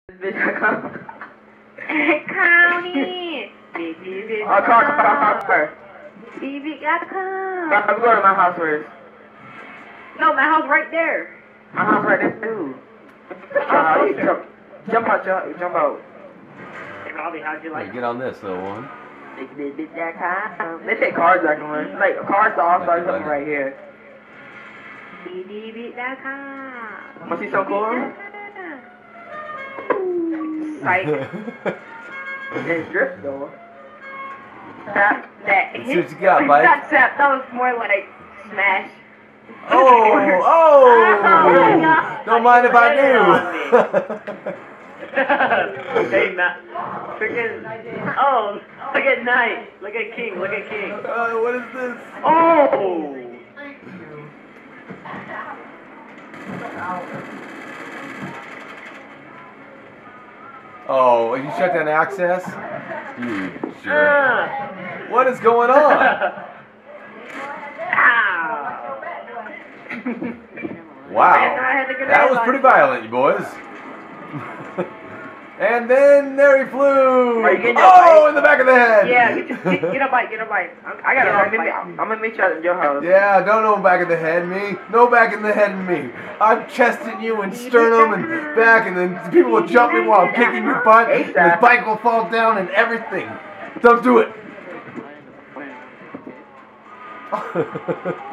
County. Oh, car. BB.com. I'm going to my house first. No, my house right there. My house right there too. Jump out. Hey, Robbie, how'd you like Hey, get on this little one. BB.com. They take cards back on. Like cards to all start something right here. BB.com. Wanna see some cool? Psych. There's drift though. That Let's see what you got, Mike. That was more like smash. Oh! Don't mind if I do. Hey, Matt. Freaking. Oh, look at Knight. Look at King. Look at King. What is this? Oh! Oh, you shut down access? You jerk. What is going on? Wow. That was pretty violent, you boys. And then there he flew. Oh, in the back of the head. Yeah, get a bite. I got a bite. I'm gonna meet you at your house. Yeah, don't know back of the head me. No back in the head me. I'm chesting you and sternum and back, and then people will jump me while I'm kicking your butt. And the bike will fall down and everything. Don't do it.